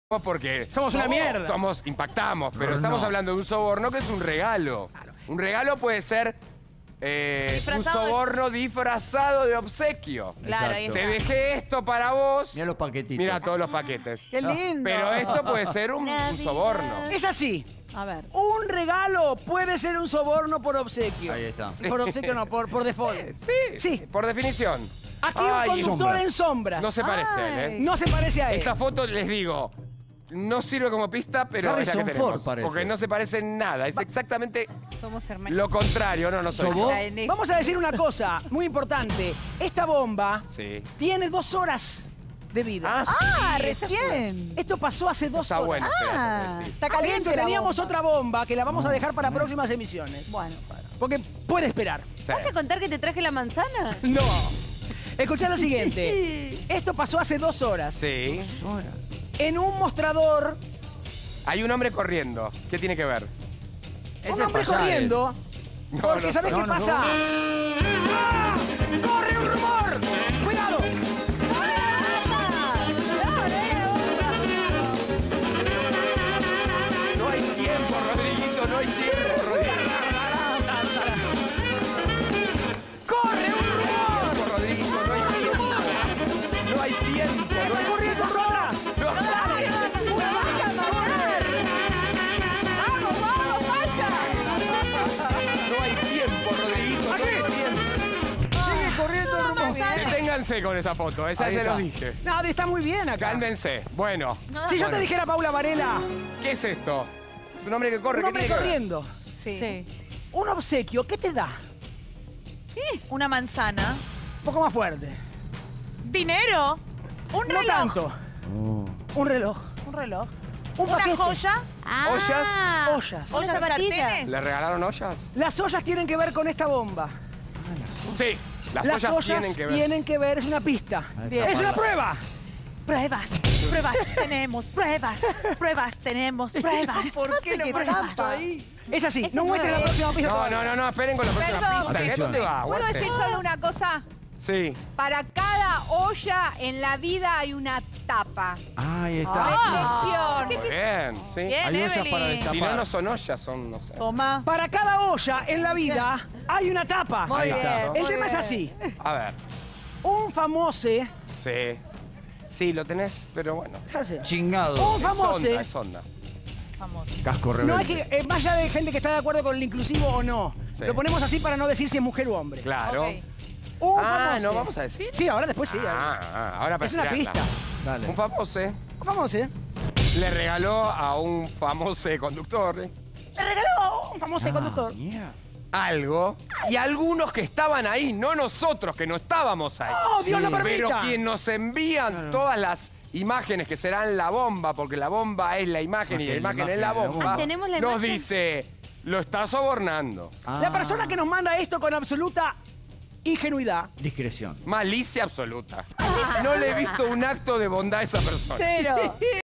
porque somos una mierda. Impactamos, pero estamos hablando de un soborno que es un regalo. Claro. Un regalo puede ser un soborno disfrazado de obsequio. Claro, ahí está. Te dejé esto para vos. Mira los paquetitos. Mira todos los paquetes. ¡Qué lindo! Pero esto puede ser un soborno. Es así. A ver. Un regalo puede ser un soborno por obsequio. Ahí está. Sí. Por obsequio no, por default. Sí, por definición. Aquí un conductor en sombra. No se parece a él, ¿eh? No se parece a él. Esta foto, les digo, no sirve como pista, pero es la que tenemos. Porque no se parece en nada. Es exactamente lo contrario. No soy yo. Vamos a decir una cosa muy importante. Esta bomba tiene 2 horas de vida. Recién. Esto pasó hace 2 horas. Está bueno. Está caliente. Adentro teníamos otra bomba que la vamos a dejar para próximas emisiones. Bueno. Porque puede esperar. ¿Vas a contar que te traje la manzana? No. Escuchá lo siguiente. Esto pasó hace 2 horas. Sí. En un mostrador. Hay un hombre corriendo. ¿Qué tiene que ver? Un hombre corriendo. Porque ¿sabés qué pasa? ¡Ah! ¡Corre un rumor! ¡Cuidado! No hay tiempo, Rodriguito, no hay tiempo, Rodriguito. ¡Corre un rumor! Rodriguito, no hay tiempo. No hay tiempo. ¡Está corriendo sola! No hay tiempo, Rodriguito, no hay tiempo. Sigue corriendo el rumor. Deténganse con esa foto, esa se los dije. No, está muy bien acá. Cálmense. Bueno. Si yo te dijera Paula Varela. ¿Qué es esto? Un hombre que corre. Un hombre ¿qué tiene que ver? corriendo. Sí. Un obsequio, ¿qué te da? Una manzana. Un poco más fuerte. Dinero. Un reloj. No tanto. Un reloj. Un reloj. Un Una paquete. joya. ¿Ollas? Ollas. Unas zapatillas. sartenes. ¿Le regalaron ollas? Las ollas tienen que ver con esta bomba. Sí. Las ollas tienen que ver. Es una pista. Es una prueba. Pruebas tenemos, pruebas tenemos, pruebas. ¿Por qué no tanto ahí? Es así, no muestres la próxima pista. No, esperen con la próxima Perdón. pista. ¿Qué dónde va? ¿Puedo decir solo una cosa? Sí. Para cada olla en la vida hay una tapa. Ahí está. Reflexión. Muy bien, sí. Bien, Hay ollas Evelyn. para destapar. Si no son ollas, son, no sé. Toma. Para cada olla en la vida hay una tapa. Muy Ahí bien. está. El muy tema es bien. así. A ver. Un famoso. Sí. Sí, lo tenés, pero bueno. Chingado. Un famoso. Es onda. Famoso. Casco rebelde. No es que, más allá de gente que está de acuerdo con el inclusivo o no. Sí. Lo ponemos así para no decir si es mujer o hombre. Claro. Ok. Un famoso. ¿no vamos a decir? Sí, ahora después sí. Ahora para Es una esperarla. pista. Dale. Un famoso Un famoso. le regaló a un famoso conductor Le regaló un famoso conductor. algo y algunos que estaban ahí, no nosotros que no estábamos ahí. ¡Oh, Dios lo permita! Pero quien nos envían todas las imágenes que serán la bomba, porque la bomba es la imagen y la imagen es la bomba, ¿Tenemos la nos imagen? dice, lo está sobornando. La persona que nos manda esto con absoluta ingenuidad. Discreción. Malicia absoluta. No le he visto un acto de bondad a esa persona. Cero.